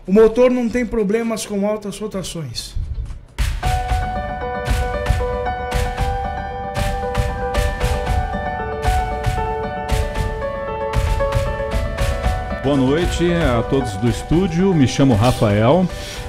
O motor não tem problemas com altas rotações. Boa noite a todos do estúdio, me chamo Rafael.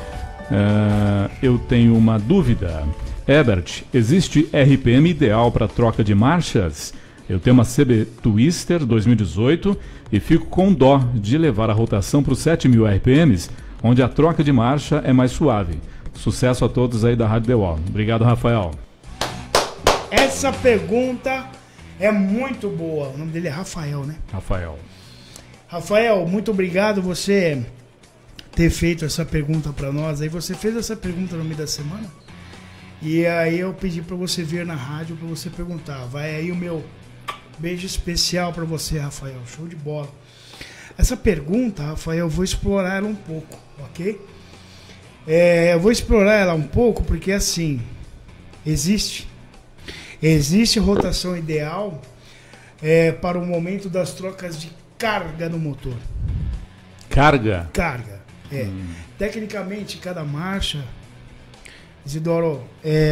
Eu tenho uma dúvida. Herbert, existe RPM ideal para troca de marchas? Eu tenho uma CB Twister 2018 e fico com dó de levar a rotação para os 7.000 RPMs, onde a troca de marcha é mais suave. Sucesso a todos aí da Rádio The Wall. Obrigado, Rafael. Essa pergunta é muito boa. O nome dele é Rafael, né? Rafael, muito obrigado você ter feito essa pergunta para nós. Aí você fez essa pergunta no meio da semana e aí eu pedi para você vir na rádio para você perguntar. Vai aí o meu beijo especial para você, Rafael. Show de bola. Essa pergunta, Rafael, eu vou explorar ela um pouco, ok? Eu vou explorar ela um pouco porque assim, existe rotação ideal para o momento das trocas de carga no motor. Carga? Carga, Tecnicamente, cada marcha, Isidoro,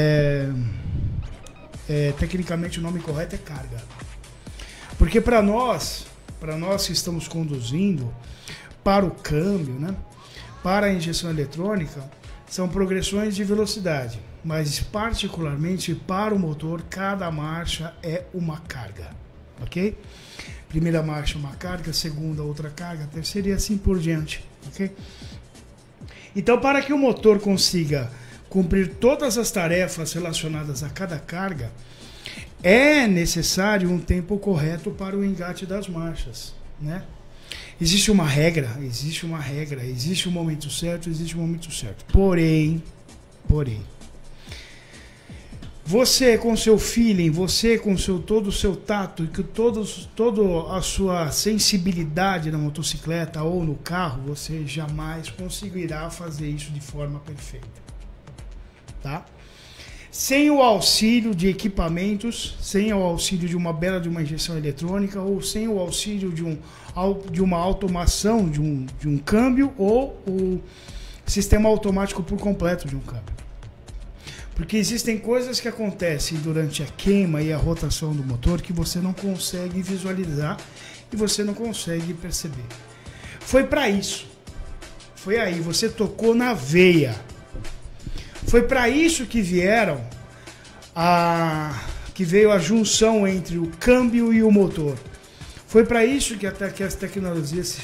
tecnicamente o nome correto é carga. Porque para nós que estamos conduzindo para o câmbio, né, para a injeção eletrônica, são progressões de velocidade. Mas particularmente para o motor, cada marcha é uma carga, ok? Primeira marcha uma carga, segunda outra carga, terceira e assim por diante, ok? Então, para que o motor consiga cumprir todas as tarefas relacionadas a cada carga, é necessário um tempo correto para o engate das marchas, né? Existe uma regra, existe um momento certo, Porém, você com seu feeling, você com todo o seu tato e com toda a sua sensibilidade na motocicleta ou no carro, você jamais conseguirá fazer isso de forma perfeita, tá? Sem o auxílio de equipamentos, sem o auxílio de uma injeção eletrônica ou sem o auxílio de uma automação de um câmbio ou o sistema automático por completo de um câmbio. Porque existem coisas que acontecem durante a queima e a rotação do motor que você não consegue visualizar e você não consegue perceber. Foi para isso. Foi aí, você tocou na veia. Foi para isso que veio a junção entre o câmbio e o motor. Foi para isso que as tecnologias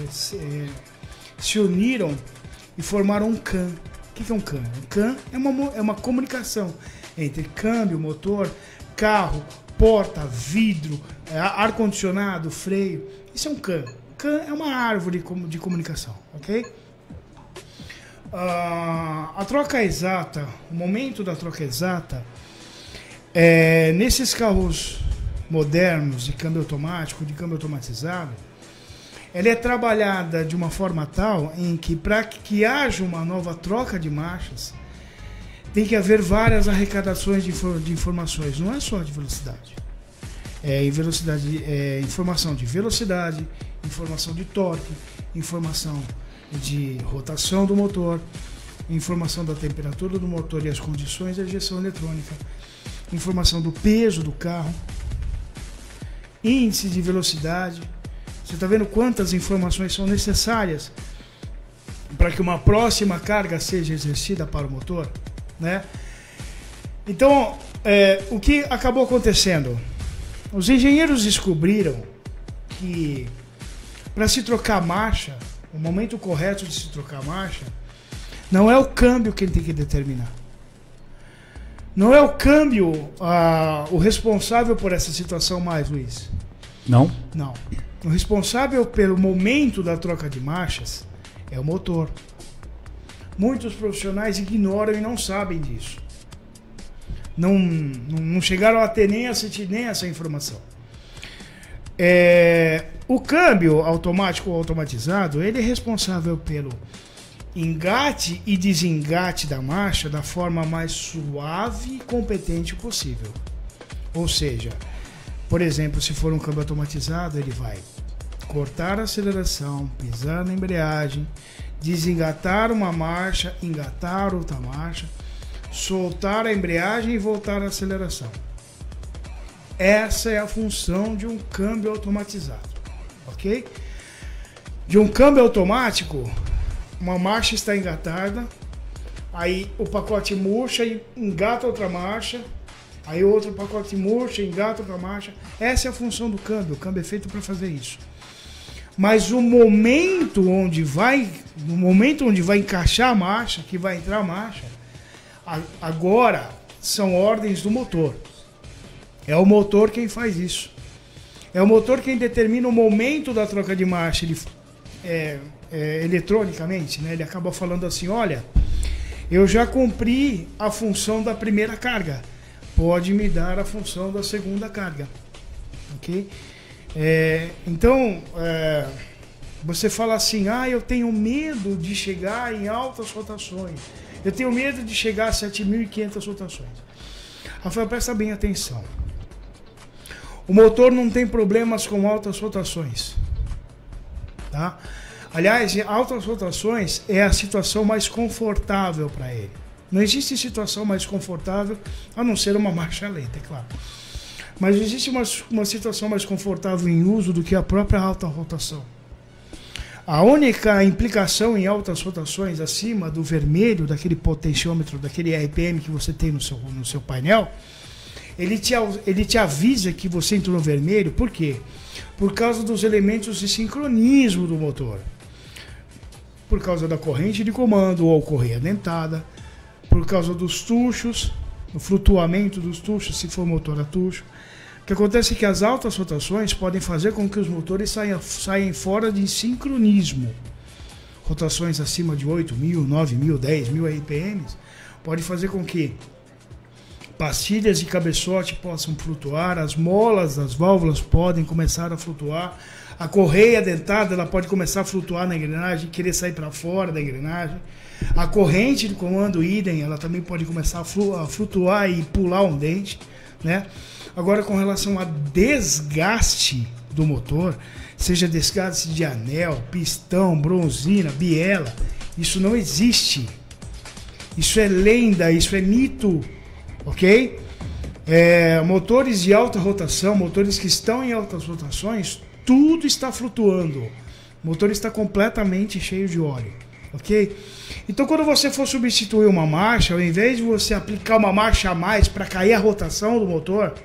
se uniram e formaram um CAN. O que é um CAN? Um CAN é uma comunicação entre câmbio, motor, carro, porta, vidro, ar-condicionado, freio. Isso é um CAN. CAN é uma árvore de comunicação, ok? A troca exata, o momento da troca exata, nesses carros modernos de câmbio automático, de câmbio automatizado, ela é trabalhada de uma forma tal em que, para que haja uma nova troca de marchas, tem que haver várias arrecadações de informações, não é só de velocidade. Informação de velocidade, informação de torque, informação de rotação do motor, informação da temperatura do motor e as condições da injeção eletrônica, informação do peso do carro, índice de velocidade. Você está vendo quantas informações são necessárias para que uma próxima carga seja exercida para o motor, né? Então, o que acabou acontecendo? Os engenheiros descobriram que para se trocar marcha, o momento correto de se trocar marcha, não é o câmbio que ele tem que determinar. Não é o câmbio o responsável por essa situação mais, Luiz. Não? Não. O responsável pelo momento da troca de marchas é o motor. Muitos profissionais ignoram e não sabem disso. Não chegaram a ter nem essa informação. O câmbio automático ou automatizado, ele é responsável pelo engate e desengate da marcha da forma mais suave e competente possível. Ou seja, por exemplo, se for um câmbio automatizado, ele vai cortar a aceleração, pisar na embreagem, desengatar uma marcha, engatar outra marcha, soltar a embreagem e voltar à aceleração. Essa é a função de um câmbio automatizado, ok? De um câmbio automático, uma marcha está engatada, aí o pacote murcha e engata outra marcha, aí outro pacote murcha, engata outra marcha. Essa é a função do câmbio. O câmbio é feito para fazer isso. Mas no momento onde vai encaixar a marcha, que vai entrar a marcha, agora são ordens do motor. É o motor quem faz isso. É o motor quem determina o momento da troca de marcha. Ele, eletronicamente, né? Ele acaba falando assim: olha, eu já cumpri a função da primeira carga, pode me dar a função da segunda carga, ok? Então, você fala assim: ah, eu tenho medo de chegar em altas rotações, eu tenho medo de chegar a 7.500 rotações. Rafael, presta bem atenção. O motor não tem problemas com altas rotações, tá? Aliás, altas rotações é a situação mais confortável para ele. Não existe situação mais confortável, a não ser uma marcha lenta, é claro. Mas existe uma situação mais confortável em uso do que a própria alta rotação. A única implicação em altas rotações acima do vermelho, daquele potenciômetro, daquele RPM que você tem no seu painel, ele te avisa que você entrou no vermelho. Por quê? Por causa dos elementos de sincronismo do motor. Por causa da corrente de comando ou correia dentada, por causa dos tuchos, o flutuamento dos tuchos, se for motor a tucho. O que acontece é que as altas rotações podem fazer com que os motores saiam fora de sincronismo. Rotações acima de 8.000, 9.000, 10.000 RPMs pode fazer com que pastilhas de cabeçote possam flutuar, as molas das válvulas podem começar a flutuar, a correia dentada ela pode começar a flutuar na engrenagem, querer sair para fora da engrenagem. A corrente de comando idem, ela também pode começar a flutuar e pular um dente, né? Agora, com relação a desgaste do motor, seja desgaste de anel, pistão, bronzina, biela, isso não existe. Isso é lenda, isso é mito, ok? Motores de alta rotação, motores que estão em altas rotações, tudo está flutuando. O motor está completamente cheio de óleo, ok? Então, quando você for substituir uma marcha, ao invés de você aplicar uma marcha a mais para cair a rotação do motor,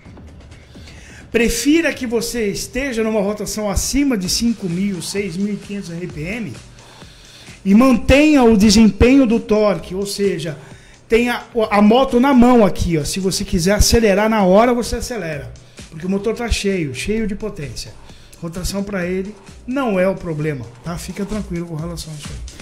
prefira que você esteja numa rotação acima de 5.000, 6.500 RPM e mantenha o desempenho do torque, ou seja, tenha a moto na mão aqui, ó. Se você quiser acelerar na hora, você acelera, porque o motor está cheio de potência. Rotação para ele não é o problema, tá? Fica tranquilo com relação a isso aí.